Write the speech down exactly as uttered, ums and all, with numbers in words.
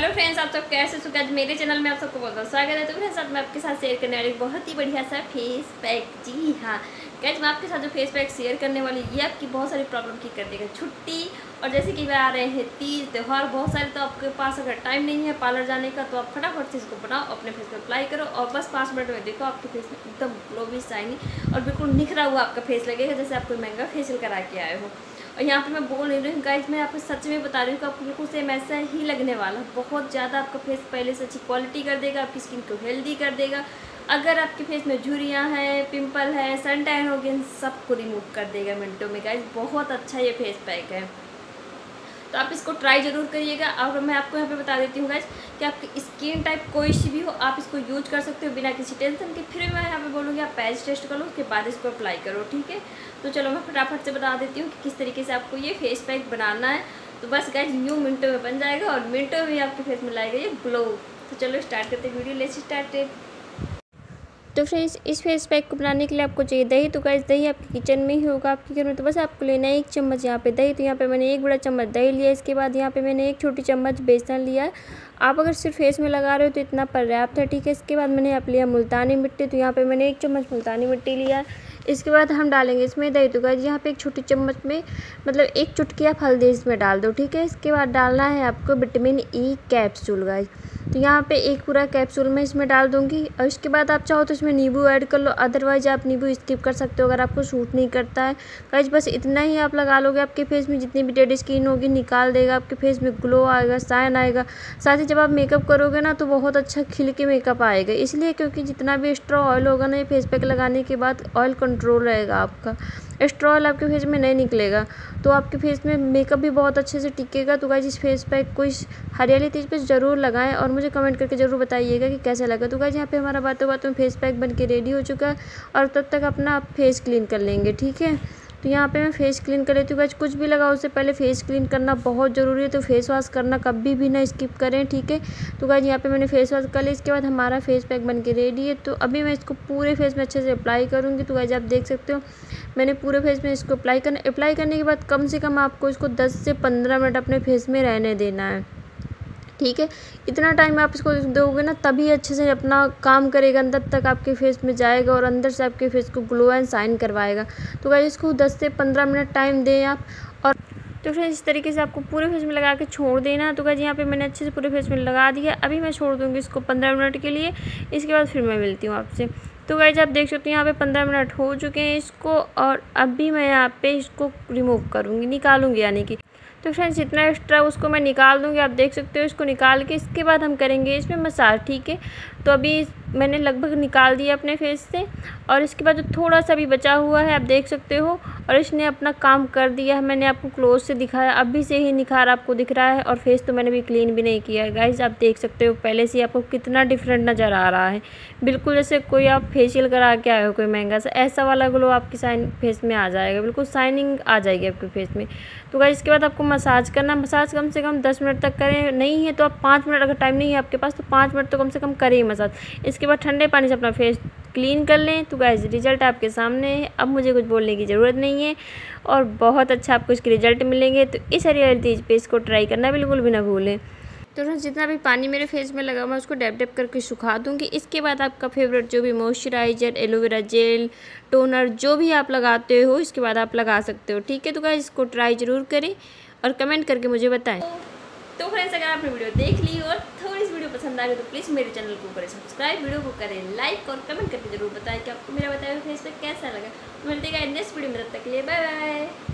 Hello friends, आप सब कैसे हो? आज मेरे चैनल में आप सबको बहुत बहुत स्वागत है। तो फ्रेंड्स, आज मैं आपके साथ शेयर करने वाली बहुत ही बढ़िया सा फेस पैक। जी हाँ गाइस, मैं आपके साथ जो फेस पैक शेयर करने वाली ये आपकी बहुत सारी प्रॉब्लम ठीक कर देगा। छुट्टी और जैसे कि वे आ रहे हैं तीज त्यौहार बहुत सारे, तो आपके पास अगर टाइम नहीं है पार्लर जाने का तो आप फटाफट से इसको बनाओ, अपने फेस पर अप्लाई करो और बस पाँच मिनट में देखो आपके फेस में एकदम ग्लोवी शाइनी और बिल्कुल निखरा हुआ आपका फेस लगेगा, जैसे आप कोई महंगा फेशियल करा के आए हो। और यहाँ पे मैं बोल नहीं रही हूँ गाइस, मैं आपको सच में बता रही हूँ कि आपको बिल्कुल सेम ऐसा ही लगने वाला। बहुत ज़्यादा आपका फेस पहले से अच्छी क्वालिटी कर देगा, आपकी स्किन को हेल्दी कर देगा। अगर आपके फेस में झुर्रियाँ हैं, पिंपल है, सन टैन हो गया, सबको रिमूव कर देगा मिनटों में गाइस। बहुत अच्छा ये फेस पैक है, तो आप इसको ट्राई ज़रूर करिएगा। और मैं आपको यहाँ पे बता देती हूँ गाइस कि आपकी स्किन टाइप कोई सी भी हो, आप इसको यूज कर सकते हो बिना किसी टेंशन के। फिर मैं यहाँ पे बोलूँगी आप पैच टेस्ट कर लो, उसके बाद इसको अप्लाई करो, ठीक है। तो चलो मैं फटाफट से बता देती हूँ कि किस तरीके से आपको ये फेस पैक बनाना है। तो बस गाइस यूँ मिनटों में बन जाएगा और मिनटों में आपके फेस में लाएगा ये ग्लो। तो चलो स्टार्ट करते हैं वीडियो, लेट्स स्टार्ट। तो फ्रेंड्स, इस फेस पैक को बनाने के लिए आपको चाहिए दही। तो गाइस दही आपके किचन में ही होगा आपके घर में, तो बस आपको लेना है एक चम्मच यहाँ पे दही। तो यहाँ पे मैंने एक बड़ा चम्मच दही लिया। इसके बाद यहाँ पे मैंने एक छोटी चम्मच बेसन लिया है। आप अगर सिर्फ फेस में लगा रहे हो तो इतना पर्याप्त है, ठीक है। इसके बाद मैंने यहाँ पे लिया मुल्तानी मिट्टी। तो यहाँ पे मैंने एक चम्मच मुल्तानी मिट्टी लिया है। इसके बाद हम डालेंगे इसमें दही। तो गाइस यहाँ पे एक छोटी चम्मच में मतलब एक चुटकी आप हल्दी इसमें डाल दो, ठीक है। इसके बाद डालना है आपको विटामिन ई कैप्सूल गाइस। तो यहाँ पे एक पूरा कैप्सूल मैं इसमें डाल दूँगी। और इसके बाद आप चाहो तो इसमें नींबू ऐड कर लो, अदरवाइज आप नींबू स्किप कर सकते हो अगर आपको सूट नहीं करता है गाइस। बस इतना ही आप लगा लोगे, आपके फेस में जितनी भी डेड स्किन होगी निकाल देगा, आपके फेस में ग्लो आएगा, शाइन आएगा। साथ ही जब आप मेकअप करोगे ना तो बहुत अच्छा खिल के मेकअप आएगा, इसलिए क्योंकि जितना भी एक्स्ट्रा ऑयल होगा ना ये फेस पैक लगाने के बाद ऑयल कंट्रोल रहेगा आपका, एक्स्ट्रा ऑयल आपके फेस में नहीं निकलेगा। तो आपके फेस में मेकअप भी बहुत अच्छे से टिकेगा। तो गाइस इस फेस पैक को इस हरियाली तीज पे ज़रूर लगाएं और मुझे कमेंट करके ज़रूर बताइएगा कि कैसा लगा। तो गाइस यहाँ पे हमारा बातों बातों में फेस पैक बन के रेडी हो चुका है और तब तक अपना फेस क्लीन कर लेंगे, ठीक है। तो यहाँ पे मैं फेस क्लीन कर लेती हूँ गाइस। कुछ भी लगाओ उससे पहले फेस क्लीन करना बहुत ज़रूरी है, तो फेस वॉश करना कभी भी ना स्किप करें, ठीक है। तो गाइस यहाँ पे मैंने फेस वॉश कर लिया। इसके बाद हमारा फेस पैक बन के रेडी है। तो अभी मैं इसको पूरे फेस में अच्छे से अप्लाई करूँगी। तो गाइस आप देख सकते हो मैंने पूरे फेस में इसको अप्लाई करना अप्लाई करने के बाद कम से कम आपको इसको दस से पंद्रह मिनट अपने फेस में रहने देना है, ठीक है। इतना टाइम आप इसको दोगे ना तभी अच्छे से अपना काम करेगा, अंदर तक आपके फेस में जाएगा और अंदर से आपके फेस को ग्लो एंड शाइन करवाएगा। तो गाइस इसको दस से पंद्रह मिनट टाइम दें आप। और तो फिर इस तरीके से आपको पूरे फेस में लगा के छोड़ देना। तो गाइस यहाँ पे मैंने अच्छे से पूरे फेस में लगा दिया। अभी मैं छोड़ दूँगी इसको पंद्रह मिनट के लिए। इसके बाद फिर मैं मिलती हूँ आपसे। तो गाइस आप देख सकते हो यहाँ पे पंद्रह मिनट हो चुके हैं इसको, और अभी मैं यहाँ पे इसको रिमूव करूँगी, निकालूँगी यानी कि। तो फ्रेंड्स जितना एक्स्ट्रा उसको मैं निकाल दूँगी, आप देख सकते हो। इसको निकाल के इसके बाद हम करेंगे इसमें मसाज, ठीक है। तो अभी मैंने लगभग निकाल दिया अपने फेस से, और इसके बाद जो थोड़ा सा भी बचा हुआ है आप देख सकते हो, और इसने अपना काम कर दिया है। मैंने आपको क्लोज से दिखाया, अभी से ही निखार आपको दिख रहा है, और फेस तो मैंने भी क्लीन भी नहीं किया है गाइस। आप देख सकते हो पहले से आपको कितना डिफरेंट नज़र आ रहा है, बिल्कुल जैसे कोई आप फेशियल करा के आए हो कोई महंगा सा, ऐसा वाला ग्लो आपकी साइन फेस में आ जाएगा, बिल्कुल शाइनिंग आ जाएगी आपके फेस में। तो गाइस इसके बाद आपको मसाज करना। मसाज कम से कम दस मिनट तक करें, नहीं है तो आप पाँच मिनट, अगर टाइम नहीं है आपके पास तो पाँच मिनट तो कम से कम करें मसाज। इसके बाद ठंडे पानी से अपना फेस क्लीन कर लें। तो गाइस रिजल्ट आपके सामने है, अब मुझे कुछ बोलने की ज़रूरत नहीं है, और बहुत अच्छा आपको इसके रिजल्ट मिलेंगे। तो इस हरियाली तीज पे इसको ट्राई करना बिल्कुल भी ना भूलें। तो फ्रेंड्स जितना भी पानी मेरे फेस में लगा मैं उसको डैप डैप करके सुखा दूंगी। इसके बाद आपका फेवरेट जो भी मॉइस्चराइजर, एलोवेरा जेल, टोनर जो भी आप लगाते हो इसके बाद आप लगा सकते हो, ठीक है। तो गाइस इसको ट्राई ज़रूर करें और कमेंट करके मुझे बताएं। तो फ्रेंड्स अगर आपने वीडियो देख ली और थोड़ी सी वीडियो पसंद आ गई तो प्लीज़ मेरे चैनल को करें सब्सक्राइब, वीडियो को करें लाइक और कमेंट करके जरूर बताएं कि आपको मेरा बताया हुआ फेस पैक कैसा लगा। मिलते हैं नेक्स्ट वीडियो में, तब तक के लिए बाय बाय।